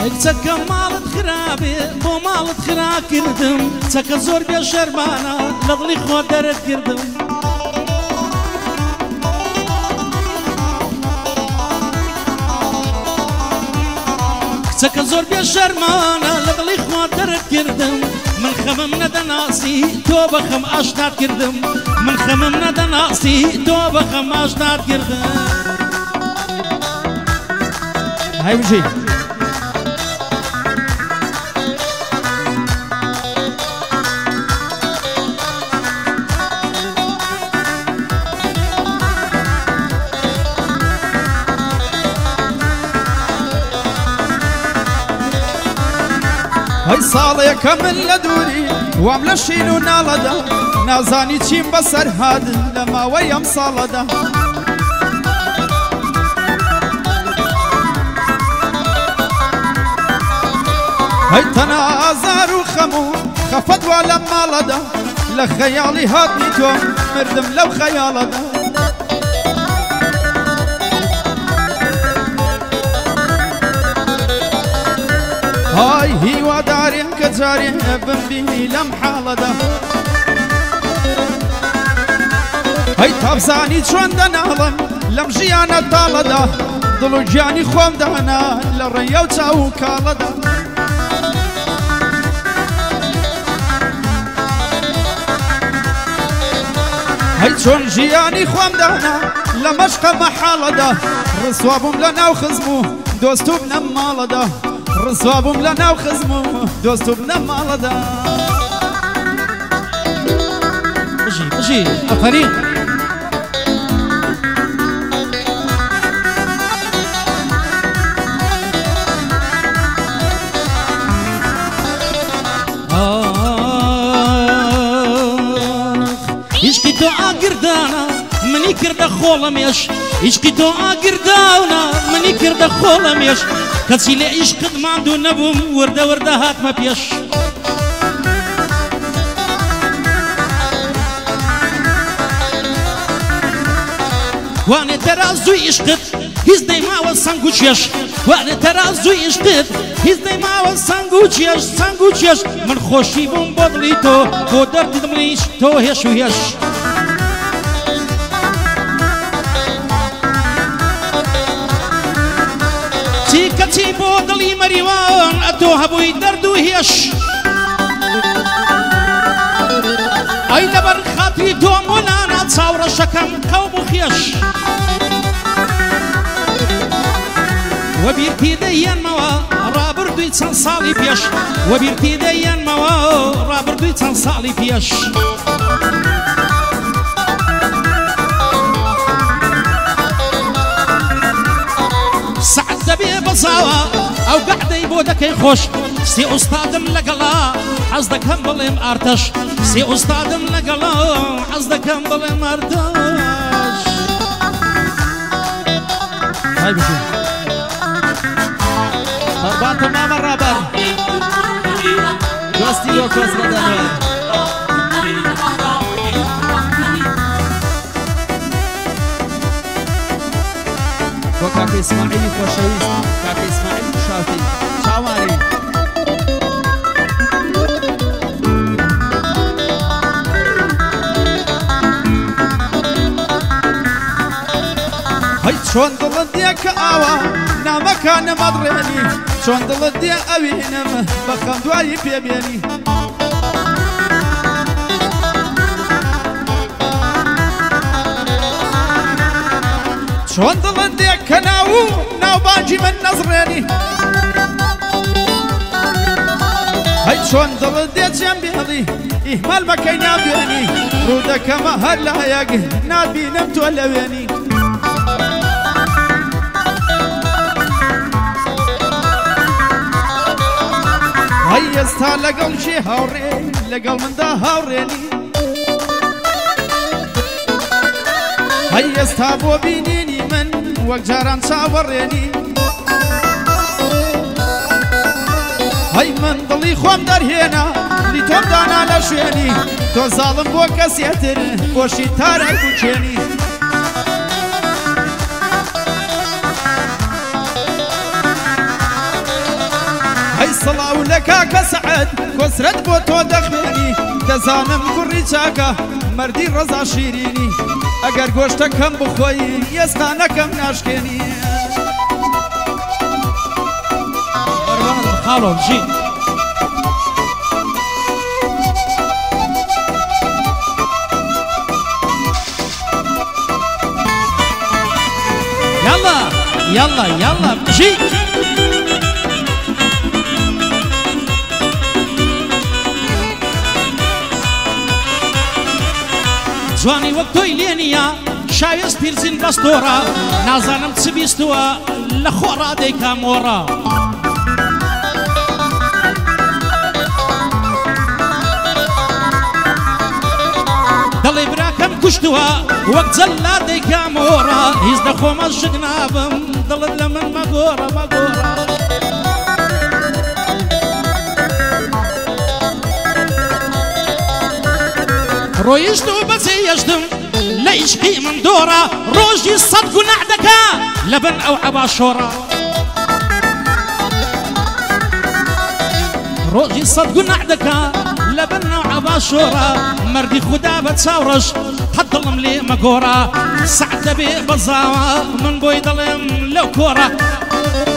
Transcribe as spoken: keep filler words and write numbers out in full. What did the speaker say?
چەکە ماڵت خراپێ بۆ ماڵت خرا کردم چەکە زۆر بێ شەرمانە لە دڵی خۆ دەرت کردم چەکە زۆر بێ شەرمانە لە دڵی خۆ دەرت کردم من خەمم نەدەناسی تۆ بە خەم ئاشنات کردم من خەمم نەدەناسی تۆ بە خەم ئاشنات کردم هاي وجهي هەی ساڵێکە من لە دووری وام لە شین و ناڵەدا نازانی چیم بەسەر هاتن لە ماوەی ئەم ساڵەدا هەی تەنە ئازار و خەم و خەفەت وا لە ماڵەدا لە خەیاڵی هاتنی تۆم مردم لەو خەیاڵەدا هاي هیواداریم کە جارێ بمبینی لەم حاڵەدا هەی تابزانی چۆن دەناڵم لەم ژیانە تاڵەدا دڵ و گیانی خۆم دانا لە ڕێیە و چاو و کاڵەدا هەی چۆن ژیانی خۆم دانا لە مەشقە مەحاڵەدا ڕسوا بووم لە ناو خزم و دۆست و بنەم ماڵەدا ڕسوا بووم لە ناو خزم و دۆست و بنەم ماڵەدا بژی بژی ئەفەرین عشقی تۆ ئاگردانە منی کردە خۆڵەمێش عشقی تۆ ئاگرداونە منی کردە خۆڵەمێش کەچی لێ عیشقت ماندوو نەبووم وردە وردە هاتمە پێش وانێ تەرازووی عیشقت هیچ نەیماوە سەنگ و چێش وانێ تەرازووی عیشقت هیچ نەیماوە سەنگ و چێش سەنگ و چێش من خۆشی بووم بۆ دڵی تۆ بۆ دەردی دڵیش تۆ هێش و هێش کەچی بۆ دڵی مەریوان ئەتۆ هەبووی دەرد و هێش ئەی لەبەر خاتری تۆ مۆلانا چاوڕەشەکەم قەوم و خێش وەبیرتی دەیەنمەوە ڕابردووی چەند ساڵی پێش وەبیرتی دەیەنمەوە ڕابردووی چەند ساڵی پێش دەبێ بەزاوە ئەو گەعدەی بۆ دەکەی خۆش سێ ئوستادم لەگەڵا حەز دەکەم بڵێم ئارتەش سێ ئوستادم لەگەڵا حەز دەکەم بڵێم ئارتەش های بشین قەربانتە مامە ڕابەر دۆستی بۆ کۆس بەدەنوێر بۆ کاکە ئیسماعیلی خۆشەویست کاکە ئیسماعیل شاوتی چاواری هەی چۆن دڵت دێ کە ئاوا نامەکانە مەدڕێنی چۆن دڵت دێ ئەوینم بە خەم دوایی پێبێنی چۆن دڵت دێ کە ناو و ناوبانگی من نەزڕێنی هەی چۆن دڵت دێ چێم بێڵی ئیهمال مەکەی نابێنی ڕوو دەکەمە هەر لایەک نابینم تۆ لەوێنی هەی ئێستا لەگەڵ چی هاوڕێ لەگەڵ مندا هاوڕێنی هەی ئێستا بۆ بینینی من وەک جاران چاوەڕێنی هەی من دڵی خۆم دەرهێنا لی تۆم دانا لە شوێنی تۆ زاڵم بۆ کەسێتر خۆشی تارێک و چێنی هەی سڵاو لە کاکە سەعەد کۆسرەت بۆ تۆ دەخوێنی دەزانم کوڕی چاکە مەردی ڕەزا شیرینی ئەگەر گۆشتە کەم بخۆی ئێستانەکەم ناشکێنی خاڵۆ بژین يلا يلا يلا بجي جوانی وەک تۆی لێ نییە شایست پیرزین بەستۆڕە نازانم چ بیستووە لە خۆڕا دەیکا مۆڕە دەڵێ براکەم کوشتووە وەک جەللا دەیکا مۆڕە هیچ دەخۆمە ژگ نابم دڵت لە من مەگۆڕە مەگۆڕە ڕۆیشت و بەجێ یەشتم لە عیشقی من دۆڕە ڕۆژی سەد گوناح دەکا لەبن ئەو عەباشۆڕە ڕۆژی سەد گوناح دەکا لەبن ئەو عەباشۆڕە مەردی خودا بە چاوڕەش قەت دڵم لێ مەگۆڕە سەعد دەبێ بەزاوە من بۆی دەڵێم لەو کۆڕە